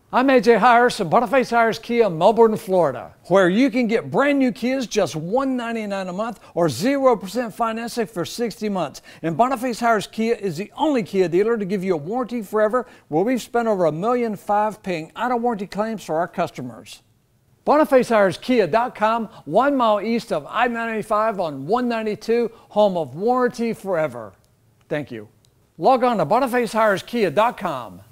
I'm AJ Hires of Boniface Hires Kia, Melbourne, Florida, where you can get brand new Kias just $199 a month or 0% financing for 60 months. And Boniface Hires Kia is the only Kia dealer to give you a warranty forever, where we've spent over $1.5 million paying out of warranty claims for our customers. BonifaceHiresKia.com, 1 mile east of I-95 on 192, home of warranty forever. Thank you. Log on to BonifaceHiresKia.com.